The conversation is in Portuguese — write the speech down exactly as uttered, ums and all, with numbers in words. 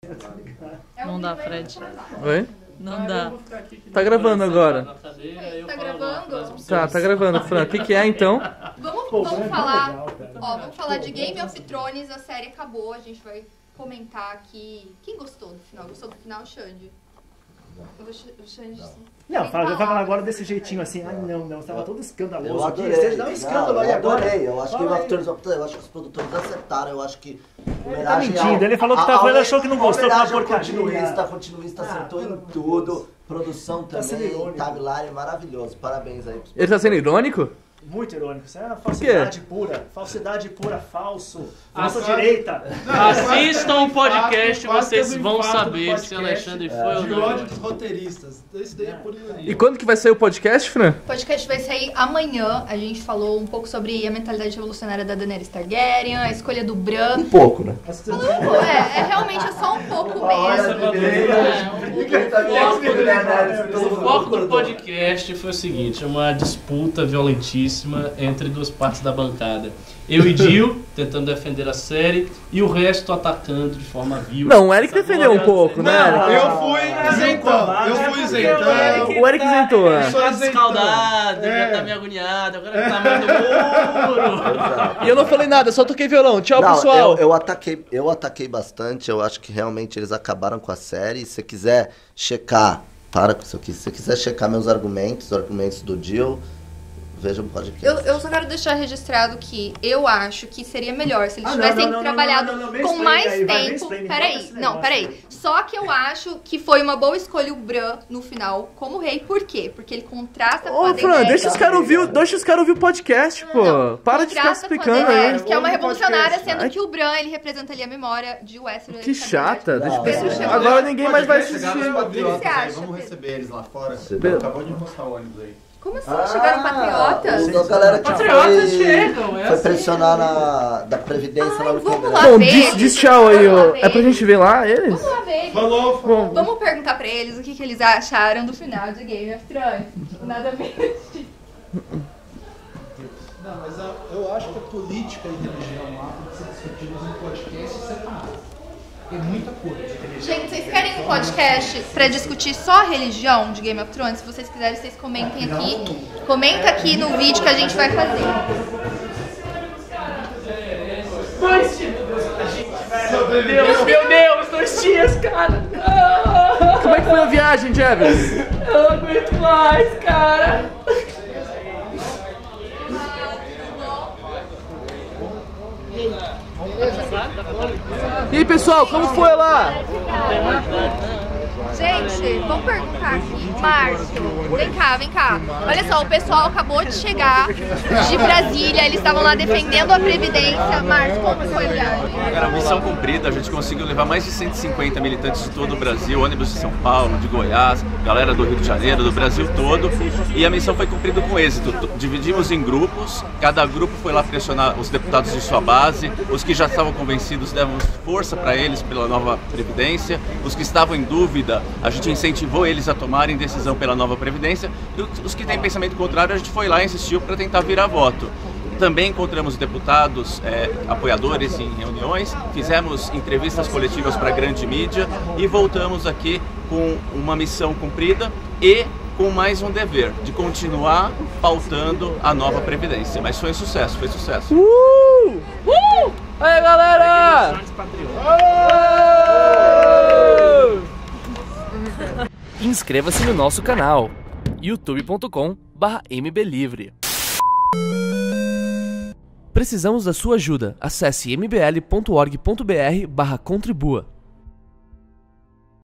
Não dá, Fred. Oi? Não dá. Tá gravando agora. Tá gravando? Tá, tá gravando, Fran. O que que é, então? Vamos, vamos falar, ó, vamos falar de Game of Thrones, a série acabou, a gente vai comentar aqui. Quem gostou do final? Gostou do final, Xande? O Xande... Não, fala, vai falar agora desse jeitinho assim, ai não, não, estava todo escandaloso Eu aqui, adorei. dá um escândalo Não, aí eu agora. adorei. Eu acho que Fala Game aí. of Thrones, eu acho que os produtores acertaram, eu acho que... Ele tá mentindo, ele falou que tava, ele achou que não gostou, que tava porcaria. Continuista, continuista Ah, acertou pelo em amor de tudo, produção Tá sendo também, irônico. timeline maravilhoso, parabéns aí. pros Ele tá sendo irônico? Muito irônico, isso é uma falsidade pura, falsidade pura, falso, falsa sabe- direita. Assistam o podcast, Fato, vocês fato, vão fato do saber se podcast. Alexandre foi ou De não. ódio dos roteiristas. Esse daí é por ironia. E quando que vai sair o podcast, Fran? O podcast vai sair amanhã. A gente falou um pouco sobre a mentalidade revolucionária da Daenerys Targaryen, a escolha do Bran. Um pouco, né? É, é realmente é só um pouco mesmo. O foco do podcast foi o seguinte, uma disputa violentíssima entre duas partes da bancada. Eu e Dio tentando defender a série e o resto atacando de forma vil. Não, o Eric defendeu um pouco, né, Não, Eric? eu fui isentão. Eu fui isentão. O Eric isentou, né? Sou Tá isentão. descaldado, É. já tá meio agoniado, agora ele tá meio no muro. E eu não falei nada, só toquei violão. Tchau, Não, pessoal. eu, eu ataquei, eu ataquei bastante, eu acho que realmente eles acabaram com a série. Se você quiser checar, para com isso aqui, se você quiser checar meus argumentos, os argumentos do Dio, veja o podcast. Eu, eu só quero deixar registrado que eu acho que seria melhor se eles Ah, não, tivessem não, não, trabalhado não, não, não, com mansplaining mais aí, vai, tempo. mansplaining, Peraí, bota esse não, negócio peraí. Só que eu acho que foi uma boa escolha o Bran no final como rei. Por quê? Porque ele contrasta com a Ô, Fran, Daenerys. deixa os caras ouvir, deixa os caras ouvir o podcast, pô. Não, Para de ficar contrasta com a explicando Daenerys, aí. que é uma Ouve o revolucionária, podcast. sendo Ai. que o Bran, ele representa ali a memória de Westeros. Que chata, deixa eu Não, ver. não, não. Agora ninguém mais vai Chegaram assistir. os patriotas O que você aí, acha, vamos Pedro? receber eles lá fora. Pedro. Acabou de encostar o ônibus aí. Como assim? Chegaram patriotas? A galera que Patriotas foi, chegam, é foi assim. pressionar na, da Previdência Ai, lá no vamos Congresso. lá. Bom, ver diz, eles. diz tchau aí, Vamos ó. lá ver É pra gente ver lá eles? Vamos lá ver eles. Falou, Bom, Vamos perguntar pra eles o que, que eles acharam do final de Game of Thrones. Nada menos. Não, mas a- eu acho que a política e religião lá tem que ser discutidas em podcast separado. Tem muita coisa. Gente, vocês querem um podcast pra discutir só a religião de Game of Thrones? Se vocês quiserem, vocês comentem aqui. Comenta aqui no vídeo que a gente vai fazer. Dois dias, meu Deus, meu Deus, dois dias, cara. Ah, como é que foi a viagem, Jevers? eu não aguento mais, cara. E aí, pessoal, como foi lá? Gente, vamos perguntar aqui. Márcio, vem cá, vem cá. Olha só, o pessoal acabou de chegar de Brasília, eles estavam lá defendendo a Previdência. Márcio, como foi a viagem? Cara, missão cumprida, a gente conseguiu levar mais de cento e cinquenta militantes de todo o Brasil, ônibus de São Paulo, de Goiás, galera do Rio de Janeiro, do Brasil todo, e a missão foi cumprida com êxito. T- Dividimos em grupos, cada grupo foi lá pressionar os deputados de sua base, os que já estavam convencidos demos força para eles pela nova Previdência, os que estavam em dúvida, a gente incentivou eles a tomarem decisão pela nova Previdência, e os que têm pensamento contrário, a gente foi lá e insistiu para tentar virar voto. Também encontramos deputados, é, apoiadores em reuniões, fizemos entrevistas coletivas para a grande mídia e voltamos aqui com uma missão cumprida e com mais um dever, de continuar pautando a nova Previdência. Mas foi um sucesso, foi sucesso. Uh! Uh! Aí, galera! Inscreva-se no nosso canal youtube ponto com barra m b livre. Precisamos da sua ajuda. Acesse m b l ponto org ponto b r barra contribua.